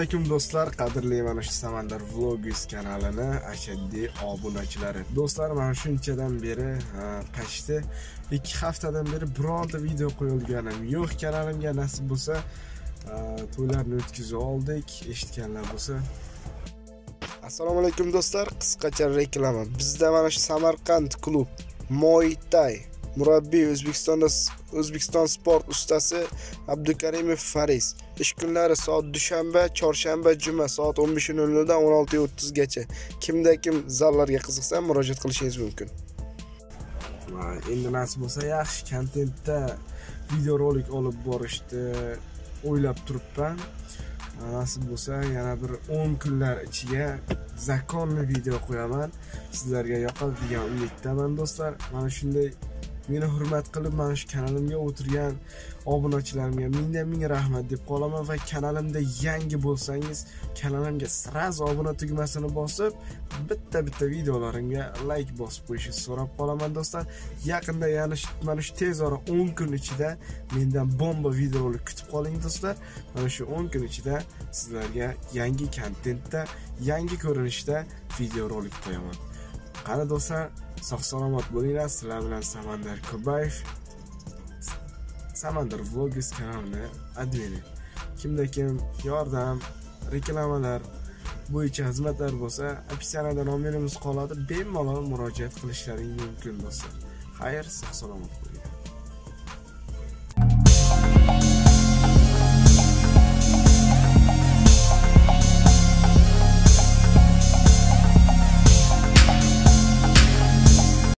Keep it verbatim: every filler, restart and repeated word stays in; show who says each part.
Speaker 1: alaykum do'stlar, qadrli mana shu Samandar Vlogs kanalini ashaddiy obunachilari. Do'stlar, mana shunchadan beri qashti ikki haftadan beri bironta video qo'yilganim yo'q. Kanalimga nasib bo'lsa to'ylarni o'tkazib oldik. Eshitganlar bo'lsa. Assalomu alaykum do'stlar, qisqacha reklama. Bizda mana shu Samarqand klub Muay Thai murabbiy O'zbekistonda O'zbekiston sport ustasi Abdukarimov Faris. Ish kunlari soat dushanba, chorshanba, juma soat o'n besh nol nol dan o'n olti o'ttiz gacha. Kimda kim zallarga qiziqsa murojaat qilishingiz mumkin. Endi nasib bo'lsa yaxshi kontentda videorolik olib borishni o'ylab turibman. Nasib bo'lsa yana bir o'n kunlar ichiga zakonni video qo'yaman. Sizlarga yoqadi degan umiddaman do'stlar. Mana shunday meni hurmat qilib mana shu kanalimga o'tirgan obunachilarimga mingdan ming rahmat deb qolaman va kanalimda yangi bo'lsangiz kanalimga sразу obuna tugmasini bosib bitta-bitta videolarimga like bosib qo'yishingizni so'rab qolaman do'stlar. Yaqinda yana mana shu tez orada o'n kun ichida mendan bomba videolar kutib qoling do'stlar. Mana shu o'n kun ichida sizlarga yangi kontentda, yangi ko'rinishda videorolik qo'yaman. Qani do'stlar, sog' salomat bo'linglar. Sizlar bilan Samandar Kurbayev, Samandar Vlogs kanalini admini. Kimda kim yordam, reklamalar bo'yicha xizmatlar bo'lsa, opsiyonada nomerimiz qoladi. Bemalol murojaat qilishlaring mumkin do'stlar. Xayr, sog' salomat bo'ling.